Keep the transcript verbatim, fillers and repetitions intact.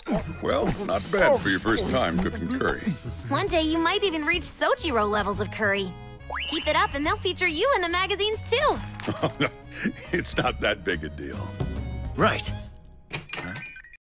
Well, not bad for your first time cooking curry. One day you might even reach Sojiro levels of curry. Keep it up and they'll feature you in the magazines too. It's not that big a deal. Right.